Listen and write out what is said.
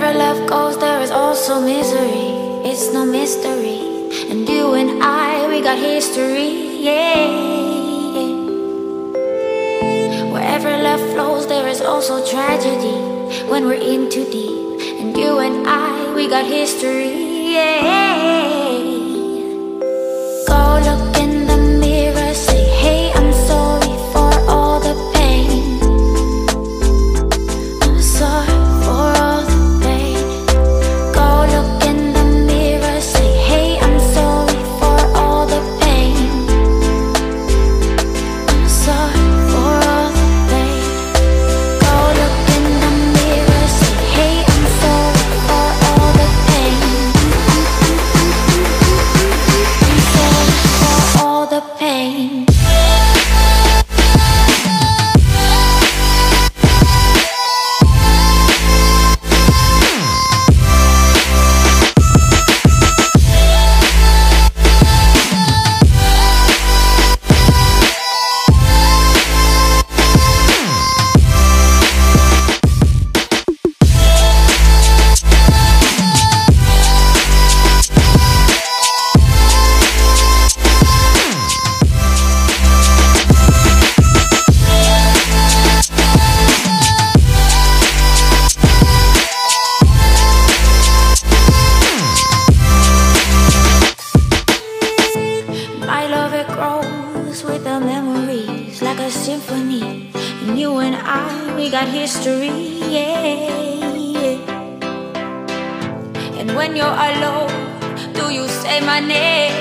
Wherever love goes, there is also misery. It's no mystery. And you and I, we got history, yeah. Wherever love flows, there is also tragedy when we're in too deep. And you and I, we got history, yeah. Go look in the mirror, say, hey, I'm sorry for all the pain. I'm sorry for all the pain. Go look in the mirror, say, hey, I'm sorry for all the pain. I'm sorry for all the pain. Go look in the mirror, say, hey, I'm sorry for all the pain. I'm sorry for all the pain. My love, it grows with the memories like a symphony. And you and I, we got history, yeah. And when you're alone, do you say my name?